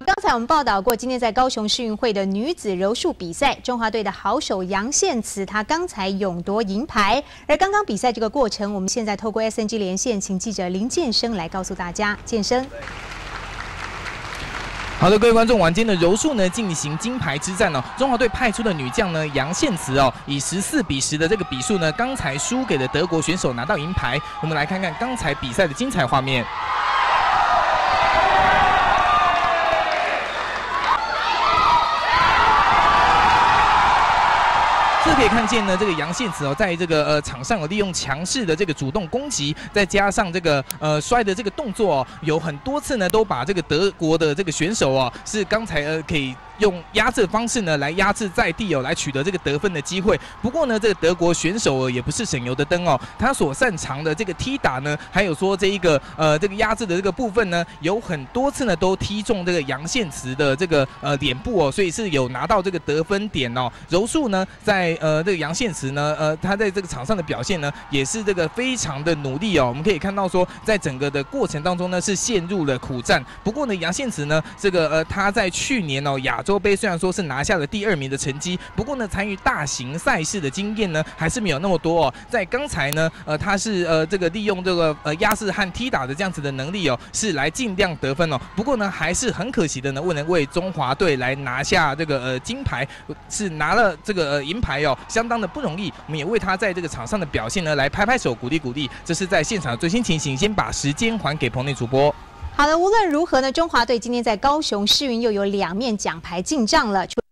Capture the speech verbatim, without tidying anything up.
刚才我们报道过，今天在高雄市运会的女子柔术比赛，中华队的好手杨宪慈，她刚才勇夺银牌。而刚刚比赛这个过程，我们现在透过 S N G 连线，请记者林建生来告诉大家。建生。 好的，各位观众，晚间的柔术呢进行金牌之战哦。中华队派出的女将呢杨宪慈哦，以十四比十的这个比数呢，刚才输给了德国选手，拿到银牌。我们来看看刚才比赛的精彩画面。 这可以看见呢，这个杨宪慈哦，在这个呃场上哦，利用强势的这个主动攻击，再加上这个呃摔的这个动作哦，有很多次呢都把这个德国的这个选手哦，是刚才呃可以。 用压制的方式呢，来压制在地哦，来取得这个得分的机会。不过呢，这个德国选手哦，也不是省油的灯哦，他所擅长的这个踢打呢，还有说这一个呃这个压制的这个部分呢，有很多次呢都踢中这个杨宪慈的这个呃脸部哦，所以是有拿到这个得分点哦。柔术呢，在呃这个杨宪慈呢，呃他在这个场上的表现呢，也是这个非常的努力哦。我们可以看到说，在整个的过程当中呢，是陷入了苦战。不过呢，杨宪慈呢，这个呃他在去年哦亚。 洲杯虽然说是拿下了第二名的成绩，不过呢，参与大型赛事的经验呢还是没有那么多哦。在刚才呢，呃，他是呃这个利用这个呃压制和踢打的这样子的能力哦，是来尽量得分哦。不过呢，还是很可惜的呢，未能为中华队来拿下这个呃金牌，是拿了这个呃银牌哦，相当的不容易。我们也为他在这个场上的表现呢来拍拍手，鼓励鼓励。这是在现场的最新情形，先把时间还给棚内主播。 好的，无论如何呢，中华队今天在高雄市运又有两面奖牌进账了。